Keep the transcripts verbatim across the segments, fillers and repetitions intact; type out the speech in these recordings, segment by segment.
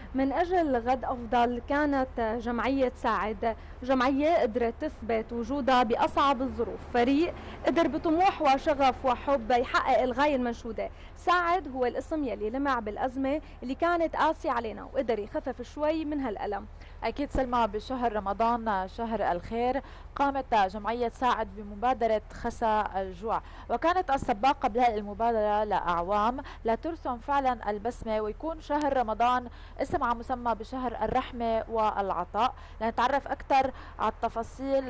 من أجل غد أفضل كانت جمعية ساعد جمعية قدرت تثبت وجودها بأصعب الظروف. فريق قدر بطموح وشغف وحب يحقق الغاية المنشودة. ساعد هو الاسم يلي لمع بالأزمة اللي كانت قاسية علينا وقدر يخفف شوي من هالألم. أكيد سلمى، بشهر رمضان شهر الخير قامت جمعية ساعد بمبادرة خسى الجوع، وكانت السباقة بهذه المبادرة لأعوام لترسم فعلا البسمة ويكون شهر رمضان اسم على مسمى بشهر الرحمة والعطاء. لنتعرف أكثر على التفاصيل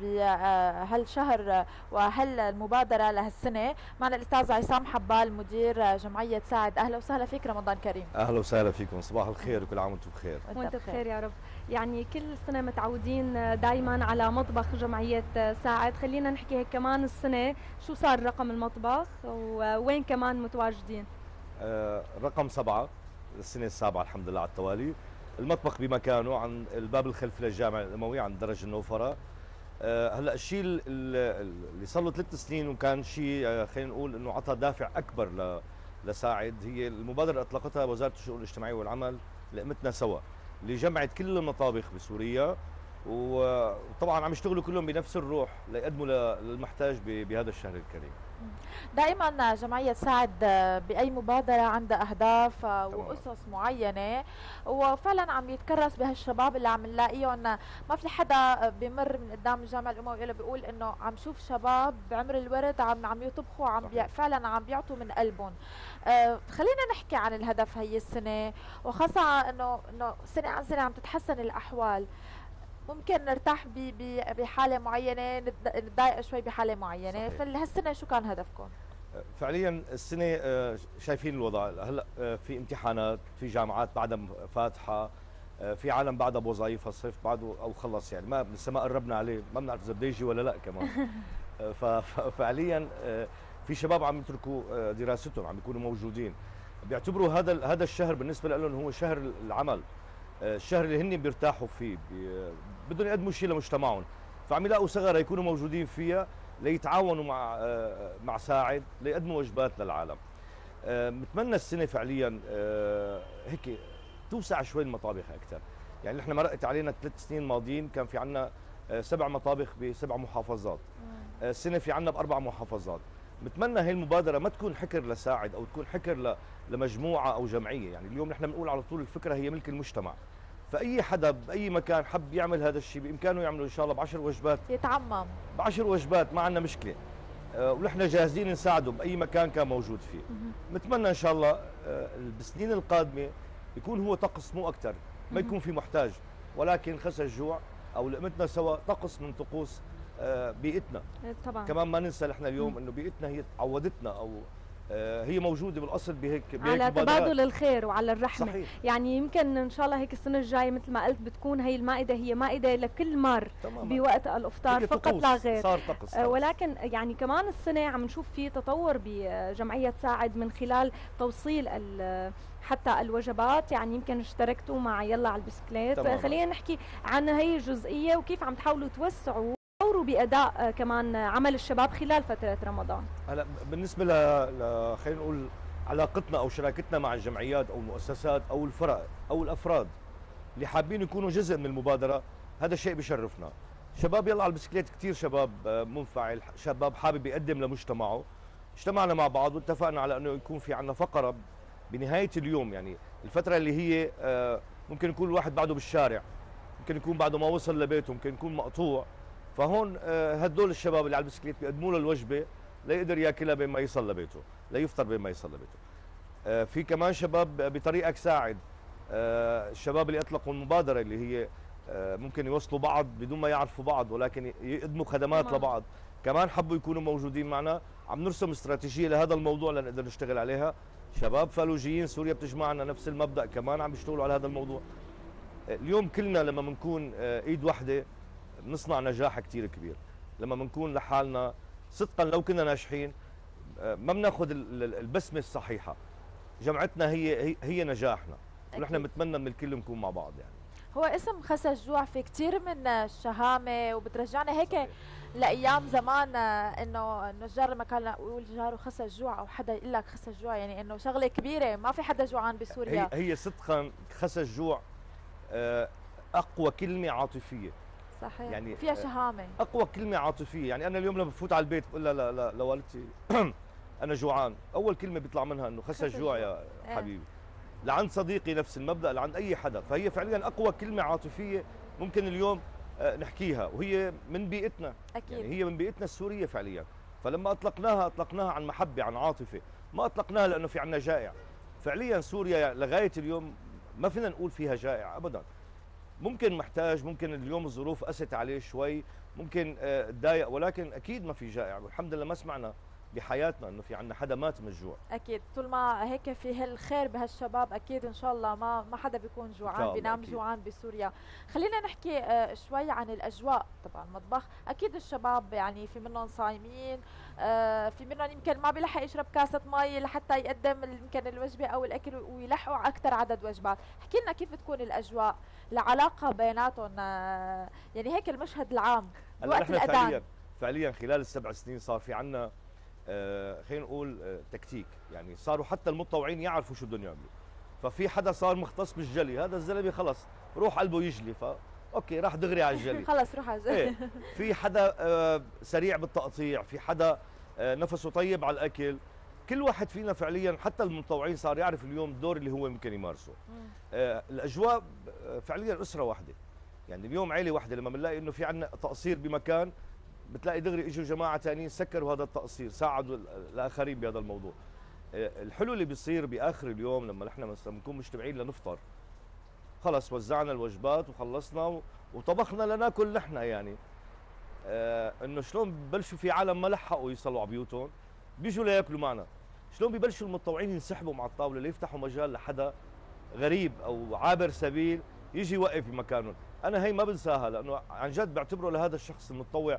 بهالشهر وهالمبادرة لهالسنة معنا الأستاذ عصام حبال مدير جمعية ساعد. أهلا وسهلا فيك، رمضان كريم. أهلا وسهلا فيكم، صباح الخير وكل عام وانتم بخير. وانت بخير يا رب. يعني كل سنة متعودين دايما على مطبخ جمعية ساعد، خلينا نحكي هيك كمان السنة شو صار رقم المطبخ ووين كمان متواجدين؟ آه رقم سبعة، السنة السابعة الحمد لله على التوالي. المطبخ بمكانه عن الباب الخلفي للجامع الأموي عند درج النوفرة. آه هلا الشيء اللي صار له ثلاث سنين وكان شيء آه خلينا نقول انه عطى دافع اكبر ل لساعد، هي المبادرة اللي اطلقتها وزارة الشؤون الاجتماعية والعمل لقمتنا سوا، اللي جمعت كل المطابخ بسوريا، وطبعا عم يشتغلوا كلهم بنفس الروح ليقدموا للمحتاج بهذا الشهر الكريم. دائما جمعية ساعد بأي مبادرة عندها أهداف وأسس معينة، وفعلا عم يتكرس بهالشباب اللي عم نلاقيهم. ما في حدا بمر من قدام الجامع الأموي إلا بيقول إنه عم شوف شباب بعمر الورد عم عم يطبخوا، عم بي فعلا عم بيعطوا من قلبهم. آه خلينا نحكي عن الهدف هي السنة، وخاصة إنه إنه سنة عن سنة عم تتحسن الأحوال. ممكن نرتاح بحاله معينه، نتضايق شوي بحاله معينه. فهالسنه شو كان هدفكم؟ فعليا السنه شايفين الوضع هلا، في امتحانات، في جامعات بعدها فاتحه، في عالم بعدها بوظائف، الصيف بعده او خلص، يعني ما لسه ما قربنا عليه، ما بنعرف اذا بده يجي ولا لا كمان. ففعليا في شباب عم يتركوا دراستهم، عم يكونوا موجودين، بيعتبروا هذا هذا الشهر بالنسبه لهم هو شهر العمل، الشهر اللي هن بيرتاحوا فيه، بدهم يقدموا شيء لمجتمعهم، فعم يلاقوا ثغره يكونوا موجودين فيها ليتعاونوا مع مع ساعد ليقدموا وجبات للعالم. بتمنى السنه فعليا هيك توسع شوي المطابخ اكثر، يعني نحن مرقت علينا ثلاث سنين ماضيين كان في عندنا سبع مطابخ بسبع محافظات، السنه في عندنا باربع محافظات. بتمنى هي المبادره ما تكون حكر لساعد او تكون حكر لمجموعه او جمعيه، يعني اليوم نحن بنقول على طول الفكره هي ملك المجتمع، فاي حدا باي مكان حب يعمل هذا الشيء بامكانه يعمله ان شاء الله بعشر وجبات، يتعمم بعشر وجبات ما عندنا مشكله، أه ونحن جاهزين نساعده باي مكان كان موجود فيه. بتمنى ان شاء الله أه بالسنين القادمه يكون هو طقس مو اكثر، ما يكون في محتاج، ولكن خسى الجوع او لقمتنا سوا طقس من طقوس بيئتنا. طبعا كمان ما ننسى نحن اليوم انه بيئتنا هي عودتنا او هي موجوده بالاصل بهيك بهيك على مبادرات. تبادل الخير وعلى الرحمه. صحيح. يعني يمكن ان شاء الله هيك السنه الجايه مثل ما قلت بتكون هي المائده هي مائده لكل مر تماما. بوقت الافطار فقط لا غير. صار طقس آه ولكن يعني كمان السنه عم نشوف في تطور بجمعيه ساعد من خلال توصيل حتى الوجبات، يعني يمكن اشتركتوا مع يلا على البسكليت. خلينا نحكي عن هي الجزئيه وكيف عم تحاولوا توسعوا بأداء كمان عمل الشباب خلال فترة رمضان. هلا بالنسبة ل خلينا نقول علاقتنا أو شراكتنا مع الجمعيات أو المؤسسات أو الفرق أو الأفراد اللي حابين يكونوا جزء من المبادرة، هذا الشيء بشرفنا. شباب يلا على البسكليت كثير شباب منفعل، شباب حابب يقدم لمجتمعه. اجتمعنا مع بعض واتفقنا على أنه يكون في عندنا فقرة بنهاية اليوم، يعني الفترة اللي هي ممكن يكون الواحد بعده بالشارع، ممكن يكون بعده ما وصل لبيته، ممكن يكون مقطوع، فهون هدول الشباب اللي على البسكليت بيقدموا له الوجبه ليقدر ياكلها بين ما يصل لبيته، ليفطر بين ما يصل لبيته. في كمان شباب بطريقك ساعد، الشباب اللي اطلقوا المبادره اللي هي ممكن يوصلوا بعض بدون ما يعرفوا بعض ولكن يقدموا خدمات مم. لبعض، كمان حبوا يكونوا موجودين معنا. عم نرسم استراتيجيه لهذا الموضوع لنقدر نشتغل عليها. شباب فالوجيين سوريا بتجمعنا نفس المبدا، كمان عم بيشتغلوا على هذا الموضوع. اليوم كلنا لما بنكون ايد واحده بنصنع نجاح كثير كبير. لما بنكون لحالنا صدقا لو كنا ناجحين ما بناخذ البسمه الصحيحه. جمعتنا هي هي نجاحنا، ونحن بنتمنى من الكل نكون مع بعض يعني. هو اسم خس الجوع في كثير من الشهامه، وبترجعنا هيك لايام زمان، انه النجار لما كان يقول جاره خس الجوع او حدا يقول لك خس الجوع، يعني انه شغله كبيره، ما في حدا جوعان بسوريا. هي هي صدقا خس الجوع اقوى كلمه عاطفيه. صحيح، يعني فيها شهامه. اقوى كلمه عاطفيه، يعني انا اليوم لما بفوت على البيت بقول لها لا لوالدتي انا جوعان، اول كلمه بيطلع منها انه خس الجوع يا حبيبي. لعند صديقي نفس المبدا، لعند اي حدا، فهي فعليا اقوى كلمه عاطفيه ممكن اليوم نحكيها، وهي من بيئتنا. أكيد. يعني هي من بيئتنا السوريه فعليا، فلما اطلقناها اطلقناها عن محبه، عن عاطفه، ما اطلقناها لانه في عندنا جائع. فعليا سوريا لغايه اليوم ما فينا نقول فيها جائع ابدا. ممكن محتاج، ممكن اليوم الظروف قست عليه شوي، ممكن تضايق، ولكن اكيد ما في جائع، والحمد لله ما سمعنا بحياتنا انه في عندنا حدا مات من الجوع. اكيد، طول ما هيك في هالخير بهالشباب اكيد ان شاء الله ما ما حدا بيكون جوعان بينام جوعان بسوريا. خلينا نحكي شوي عن الاجواء تبع المطبخ. اكيد الشباب يعني في منهم صايمين، في منهم يمكن ما بيلحق يشرب كاسه مي لحتى يقدم يمكن الوجبه او الاكل ويلحقوا اكثر عدد وجبات. احكي لنا كيف تكون الاجواء، العلاقه بيناتهم، يعني هيك المشهد العام وقت الاذان. فعليا فعليا خلال السبع سنين صار في عندنا آه خلينا نقول آه تكتيك، يعني صاروا حتى المتطوعين يعرفوا شو بدهم يعملوا. ففي حدا صار مختص بالجلي، هذا الزلمه خلص روح قلبه يجلي، ف اوكي راح دغري على الجلي. خلص روح على الجلي. ايه. في حدا آه سريع بالتقطيع، في حدا آه نفسه طيب على الاكل. كل واحد فينا فعليا حتى المتطوعين صار يعرف اليوم الدور اللي هو ممكن يمارسه. آه الاجواء فعليا اسره واحده، يعني اليوم عيله واحده، لما بنلاقي انه في عندنا تقصير بمكان بتلاقي دغري اجوا جماعه ثانيين سكروا هذا التقصير، ساعدوا الاخرين بهذا الموضوع. الحلو اللي بيصير باخر اليوم لما نحن مثلا بنكون مجتمعين لنفطر، خلص وزعنا الوجبات وخلصنا وطبخنا لناكل نحن، يعني آه انه شلون ببلشوا في عالم ما لحقوا يوصلوا على بيوتهم بيجوا لياكلوا معنا، شلون ببلشوا المتطوعين ينسحبوا مع الطاوله ليفتحوا مجال لحدا غريب او عابر سبيل يجي يوقف بمكانهم. انا هي ما بنساها، لانه عن جد بعتبره لهذا الشخص المتطوع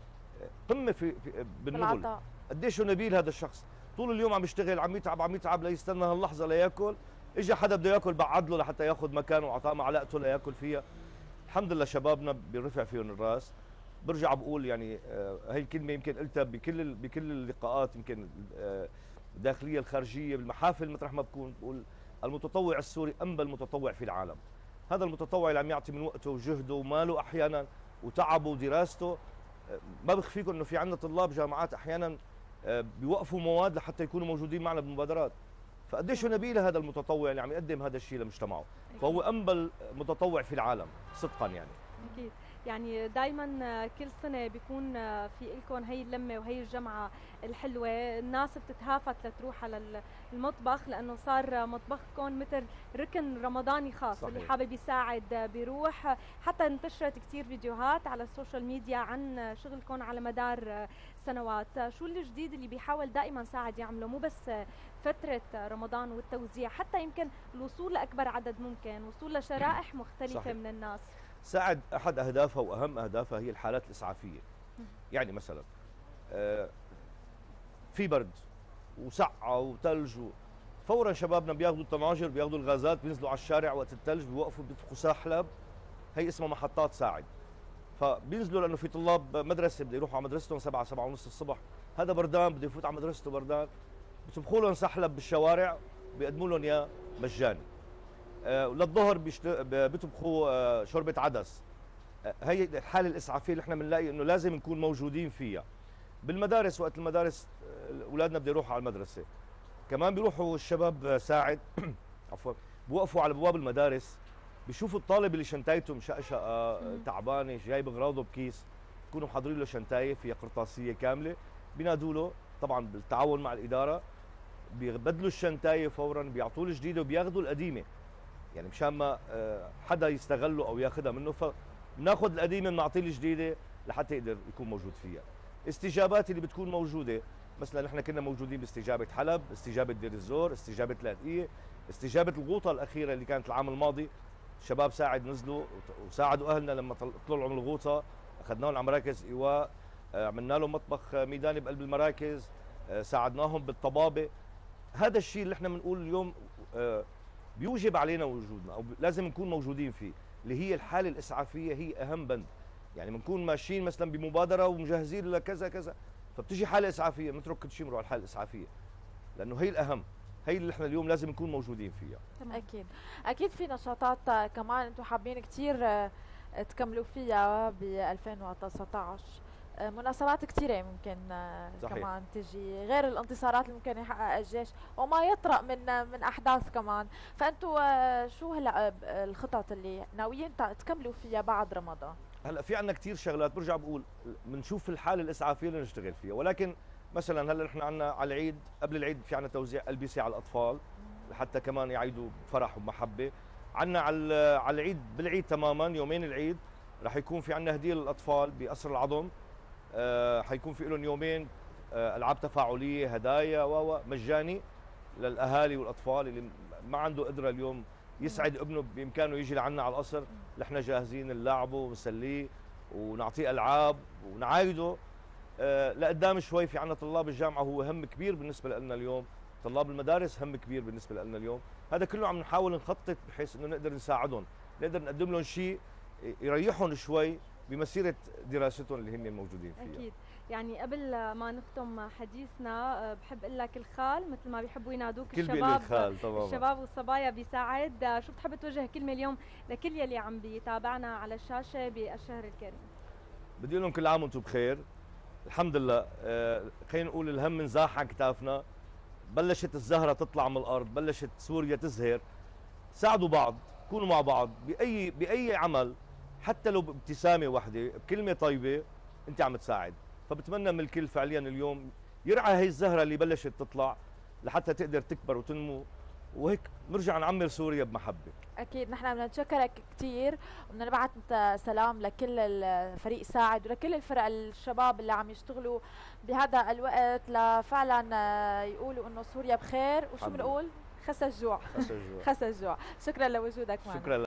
قمه في, في بالنبل. قديش هو نبيل هذا الشخص، طول اليوم عم يشتغل، عم يتعب عم يتعب ليستنى هاللحظه لياكل، اجى حدا بده ياكل بعد له لحتى ياخذ مكانه واعطاه معلقته لياكل فيها. الحمد لله شبابنا بيرفع فيهم الراس. برجع بقول يعني آه هي الكلمه يمكن قلتها بكل بكل اللقاءات، يمكن آه الداخليه الخارجيه بالمحافل مطرح ما بكون، بقول المتطوع السوري انبل متطوع في العالم. هذا المتطوع اللي عم يعطي من وقته وجهده وماله احيانا وتعبه ودراسته. ما بخفيكم انه في عندنا طلاب جامعات احيانا بيوقفوا مواد لحتى يكونوا موجودين معنا بالمبادرات. فقديش نبيل هذا المتطوع اللي عم يقدم هذا الشيء لمجتمعه، فهو انبل متطوع في العالم صدقا. يعني اكيد، يعني دائما كل سنه بيكون في لكم هي اللمه وهي الجمعه الحلوه، الناس بتتهافت لتروح على المطبخ لانه صار مطبخكم مثل ركن رمضاني خاص. صحيح. اللي حابب يساعد بيروح. حتى انتشرت كثير فيديوهات على السوشيال ميديا عن شغلكم على مدار سنوات. شو الجديد اللي بيحاول دائما ساعد يعمله، مو بس فتره رمضان والتوزيع، حتى يمكن الوصول لاكبر عدد ممكن، وصول لشرائح مختلفه؟ صحيح. من الناس. ساعد احد اهدافها واهم اهدافها هي الحالات الاسعافيه. يعني مثلا في برد وسقعه وثلج، فورا شبابنا بياخذوا الطناجر بياخذوا الغازات بينزلوا على الشارع وقت الثلج، بيوقفوا بيطبخوا ساحلب، هي اسمها محطات ساعد. فبينزلوا لانه في طلاب مدرسه بده يروحوا على مدرستهم سبعة سبعة ونص الصبح، هذا بردان بده يفوت على مدرسته بردان، بيطبخوا لهم سحلب بالشوارع بيقدموا لهم اياه مجاني. آه للظهر بيطبخوا آه شوربه عدس. آه هي الحاله الاسعافيه اللي احنا بنلاقي انه لازم نكون موجودين فيها. بالمدارس وقت المدارس اولادنا بده يروحوا على المدرسه، كمان بيروحوا الشباب ساعد عفوا بوقفوا على ابواب المدارس، بيشوفوا الطالب اللي شنطايته مشقشقه تعبانه جايب اغراضه بكيس، بكونوا محضرين له شنطايه فيها قرطاسيه كامله، بينادوا له طبعا بالتعاون مع الاداره، بيبدلوا الشنطايه فورا، بيعطوه الجديده وبياخذوا القديمه، يعني مشان ما حدا يستغله او ياخذها منه، فبناخذ القديمه بنعطيه الجديده لحتى يقدر يكون موجود فيها. استجابات اللي بتكون موجوده، مثلا نحن كنا موجودين باستجابه حلب، استجابه دير الزور، استجابه لاذقيه، استجابه الغوطه الاخيره اللي كانت العام الماضي، الشباب ساعد نزلوا وساعدوا اهلنا لما طلعوا من الغوطه، اخذناهم على مراكز ايواء، عملنا لهم مطبخ ميداني بقلب المراكز، ساعدناهم بالطبابه. هذا الشيء اللي احنا بنقول اليوم بيوجب علينا وجودنا او لازم نكون موجودين فيه. اللي هي الحاله الاسعافيه هي اهم بند. يعني بنكون ماشيين مثلا بمبادره ومجهزين لكذا كذا، فبتجي حاله اسعافيه بنترك كل شيء بنروح على الحاله الاسعافيه، لانه هي الاهم، هي اللي احنا اليوم لازم نكون موجودين فيها. تمام. اكيد اكيد في نشاطات كمان انتم حابين كثير تكملوا فيها ب ألفين وتسعطعش، مناسبات كثيرة ممكن صحيح. كمان تجي غير الانتصارات اللي ممكن يحققها الجيش وما يطرأ من من احداث كمان، فانتم شو هلا الخطط اللي ناويين تكملوا فيها بعد رمضان؟ هلا في عندنا كثير شغلات، برجع بقول بنشوف الحاله الاسعافيه اللي نشتغل فيها، ولكن مثلا هلا نحن عندنا على العيد، قبل العيد في عندنا توزيع البسه على الاطفال لحتى كمان يعيدوا بفرح ومحبه. عندنا على على العيد، بالعيد تماما يومين العيد رح يكون في عندنا هديه للاطفال بقصر العظم، أه حيكون في لهم يومين أه العاب تفاعليه، هدايا و مجاني للاهالي والاطفال اللي ما عنده قدره اليوم يسعد ابنه بامكانه يجي لعنا على القصر، نحن جاهزين نلعبه ونسليه ونعطيه العاب ونعايده أه لقدام شوي. في عندنا طلاب الجامعه، هو هم كبير بالنسبه لنا اليوم، طلاب المدارس هم كبير بالنسبه لنا اليوم، هذا كله عم نحاول نخطط بحيث انه نقدر نساعدهم، نقدر نقدم لهم شيء يريحهم شوي بمسيره دراستهم اللي هن موجودين فيها. اكيد. يعني قبل ما نختم حديثنا بحب اقول لك الخال مثل ما بيحبوا ينادوك الشباب، الشباب والصبايا بيساعد، شو بتحب توجه كلمه اليوم لكل يلي عم بيتابعنا على الشاشه بالشهر الكريم؟ بدي اقول لهم كل عام وانتم بخير، الحمد لله. آه خلينا نقول الهم انزاح عن كتافنا، بلشت الزهره تطلع من الارض، بلشت سوريا تزهر. ساعدوا بعض، كونوا مع بعض باي باي عمل، حتى لو بابتسامه واحده، بكلمه طيبه انت عم تساعد. فبتمنى من الكل فعليا اليوم يرعى هي الزهره اللي بلشت تطلع لحتى تقدر تكبر وتنمو، وهيك نرجع نعمر سوريا بمحبه. اكيد نحن بدنا نتشكرك كثير، وبدنا نبعث سلام لكل الفريق ساعد ولكل الفرق الشباب اللي عم يشتغلوا بهذا الوقت لفعلا يقولوا انه سوريا بخير، وشو بنقول؟ خسى الجوع. خسى الجوع. خسى الجوع. شكرا لوجودك معنا. شكرا.